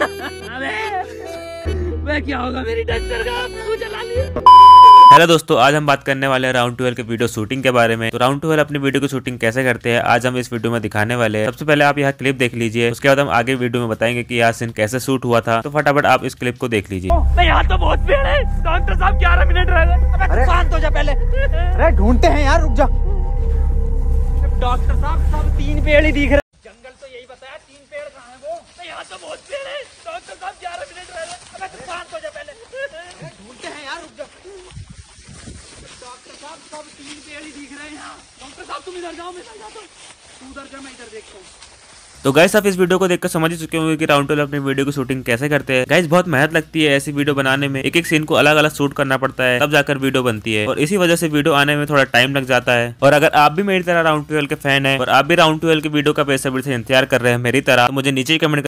मैं क्या होगा मेरी डस्टर का, तू चला लिया। हेलो दोस्तों, आज हम बात करने वाले हैं राउंड 12 के वीडियो शूटिंग के बारे में। तो राउंड 12 अपनी वीडियो की शूटिंग कैसे करते हैं आज हम इस वीडियो में दिखाने वाले हैं। सबसे पहले आप यहाँ क्लिप देख लीजिए, उसके बाद हम आगे वीडियो में बताएंगे कि यह सीन कैसे शूट हुआ था। तो फटाफट आप इस क्लिप को देख लीजिए। यहाँ तो बहुत भीड़ है, डॉक्टर साहब 11 मिनट रह गए। अरे शांत हो जा पहले। अरे ढूंढते हैं यार, रुक जा। डॉक्टर साहब सब 3 पेड़ ही दिख रहे। जंगल तो यही बताया, 3 पेड़ कहाँ है वो? यहाँ तो बहुत पेड़ है, डॉक्टर साहब 11 मिनट रह गए। अबे तू शांत हो जा पहले। ढूंढते हैं यार, रुक जा। डॉक्टर साहब सब 3 पेड़ ही दिख रहे हैं यहाँ। डॉक्टर साहब तुम इधर जाओ, मैं इधर जाता हूँ। तू उधर जा, मैं इधर देखता हूँ। तो गाइस आप इस वीडियो को देखकर समझ ही चुके होंगे कि राउंड 12 अपनी वीडियो की शूटिंग कैसे करते हैं। गाइस बहुत मेहनत लगती है ऐसी वीडियो बनाने में, एक एक सीन को अलग अलग शूट करना पड़ता है, तब जाकर वीडियो बनती है। और इसी वजह से वीडियो आने में थोड़ा टाइम लग जाता है। और अगर आप भी मेरी तरह राउंड 12 के फैन है और आप भी राउंड 12 की वीडियो का बेसब्री से इंतजार कर रहे हैं मेरी तरह, तो मुझे नीचे कमेंट